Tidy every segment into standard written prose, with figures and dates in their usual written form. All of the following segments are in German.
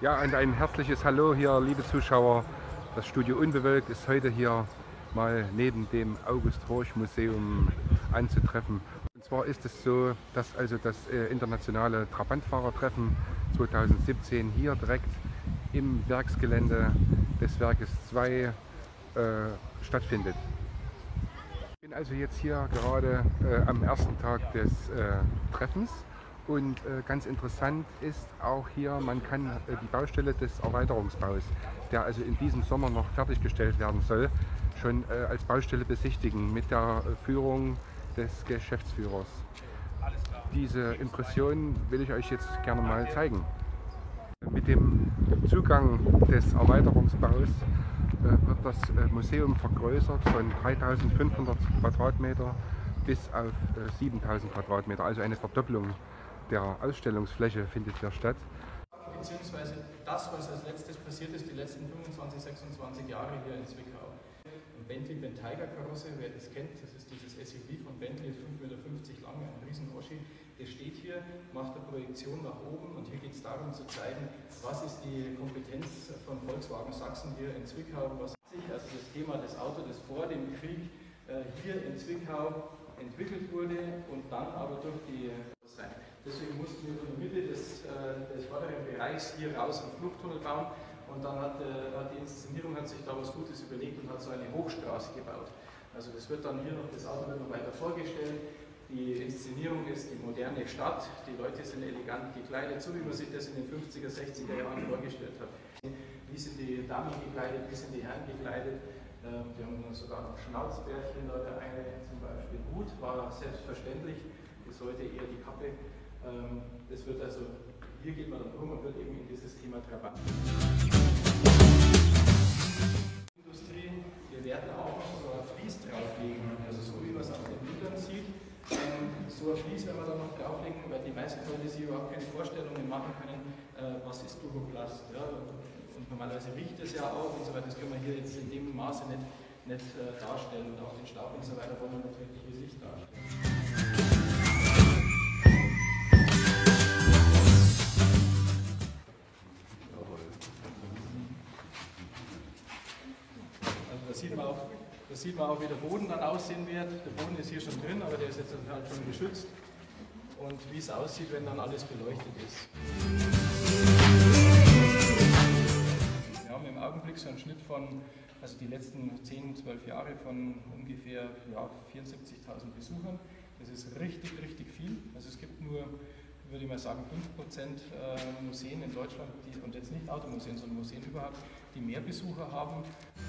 Ja, und ein herzliches Hallo hier, liebe Zuschauer. Das Studio Unbewölkt ist heute hier mal neben dem August-Horch-Museum anzutreffen. Und zwar ist es so, dass also das internationale Trabantfahrertreffen 2017 hier direkt im Werksgelände des Werkes 2 stattfindet. Ich bin also jetzt hier gerade am ersten Tag des Treffens. Und ganz interessant ist auch hier, man kann die Baustelle des Erweiterungsbaus, der also in diesem Sommer noch fertiggestellt werden soll, schon als Baustelle besichtigen mit der Führung des Geschäftsführers. Diese Impression will ich euch jetzt gerne mal zeigen. Mit dem Zugang des Erweiterungsbaus wird das Museum vergrößert von 3500 Quadratmeter bis auf 7000 Quadratmeter, also eine Verdopplung der Ausstellungsfläche findet hier statt. Beziehungsweise das, was als letztes passiert ist, die letzten 25, 26 Jahre hier in Zwickau. Ein Bentley Bentayga Karosse, wer das kennt, das ist dieses SUV von Bentley, 5,50 Meter lang, ein Riesen-Oschi. Der steht hier, macht eine Projektion nach oben und hier geht es darum zu zeigen, was ist die Kompetenz von Volkswagen Sachsen hier in Zwickau, was sich, also das Thema des Autos, das vor dem Krieg hier in Zwickau entwickelt wurde und dann aber durch die sein. Deswegen mussten wir von der Mitte des vorderen Bereichs hier raus einen Fluchttunnel bauen und dann hat die Inszenierung sich da was Gutes überlegt und hat so eine Hochstraße gebaut. Also das wird dann hier noch, das Auto wird noch weiter vorgestellt. Die Inszenierung ist die moderne Stadt, die Leute sind elegant gekleidet, so wie man sich das in den 50er, 60er Jahren vorgestellt hat. Wie sind die Damen gekleidet, wie sind die Herren gekleidet? Die haben sogar noch Schnauzbärtchen, da der eine zum Beispiel Hut war selbstverständlich, das sollte eher die Kappe. Das wird also, hier geht man dann rum und wird eben in dieses Thema Trabant. Industrie, wir werden auch noch so ein Vlies drauflegen, also so wie man es auf den Bildern sieht. So ein Vlies werden wir dann noch drauflegen, weil die meisten Leute sich überhaupt keine Vorstellungen machen können, was ist Duroplast. Ja? Und normalerweise riecht es ja auch und so weiter, das können wir hier jetzt in dem Maße nicht darstellen und auch den Staub und so weiter wollen wir natürlich wie Licht darstellen. Da sieht man auch, wie der Boden dann aussehen wird. Der Boden ist hier schon drin, aber der ist jetzt halt schon geschützt. Und wie es aussieht, wenn dann alles beleuchtet ist. Wir haben im Augenblick so einen Schnitt von, also die letzten 10, 12 Jahre von ungefähr 74.000 Besuchern. Das ist richtig, richtig viel. Also es gibt nur, würde ich mal sagen, 5% Museen in Deutschland, und jetzt nicht Automuseen, sondern Museen überhaupt, die mehr Besucher haben.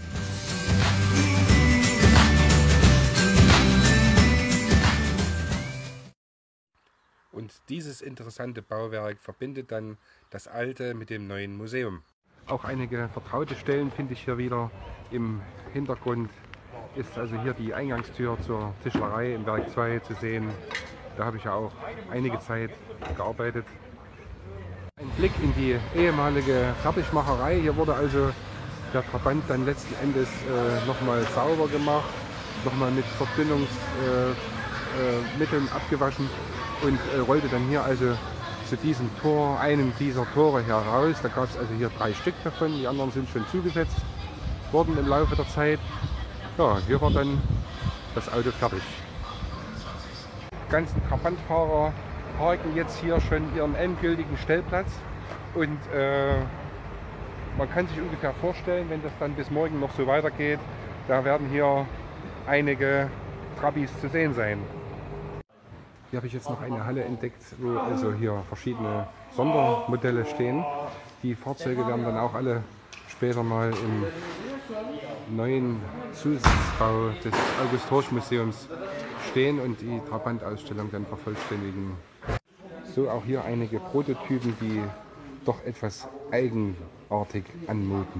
Und dieses interessante Bauwerk verbindet dann das alte mit dem neuen Museum. Auch einige vertraute Stellen finde ich hier wieder. Im Hintergrund ist also hier die Eingangstür zur Tischlerei im Werk 2 zu sehen. Da habe ich ja auch einige Zeit gearbeitet. Ein Blick in die ehemalige Fertigmacherei. Hier wurde also der Trabant dann letzten Endes nochmal sauber gemacht, nochmal mit Verdünnungsmitteln abgewaschen und rollte dann hier also zu diesem Tor, einem dieser Tore heraus. Da gab es also hier 3 Stück davon, die anderen sind schon zugesetzt worden im Laufe der Zeit. Ja, hier war dann das Auto fertig. Die ganzen Trabantfahrer parken jetzt hier schon ihren endgültigen Stellplatz und man kann sich ungefähr vorstellen, wenn das dann bis morgen noch so weitergeht, da werden hier einige Trabis zu sehen sein. Hier habe ich jetzt noch eine Halle entdeckt, wo also hier verschiedene Sondermodelle stehen. Die Fahrzeuge werden dann auch alle später mal im neuen Zusatzbau des August-Horch-Museums stehen und die Trabant-Ausstellung dann vervollständigen. So auch hier einige Prototypen, die doch etwas eigenartig anmuten.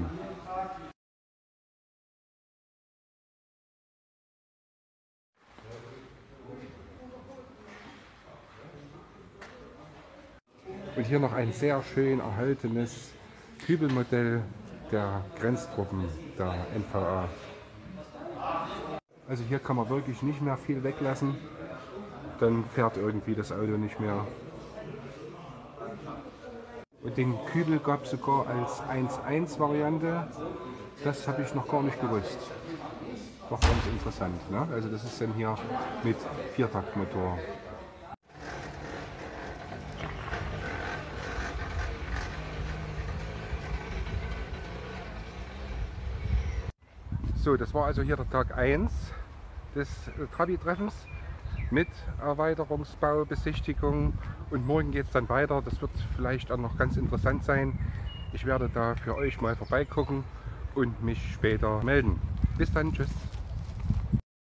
Und hier noch ein sehr schön erhaltenes Kübelmodell der Grenztruppen der NVA. Also hier kann man wirklich nicht mehr viel weglassen, dann fährt irgendwie das Auto nicht mehr. Und den Kübel gab es sogar als 1.1 Variante. Das habe ich noch gar nicht gewusst. Doch ganz interessant. Ne? Also das ist dann hier mit Viertaktmotor. So, das war also hier der Tag 1 des Trabi-Treffens mit Erweiterungsbau, Besichtigung, und morgen geht es dann weiter. Das wird vielleicht auch noch ganz interessant sein. Ich werde da für euch mal vorbeigucken und mich später melden. Bis dann, tschüss.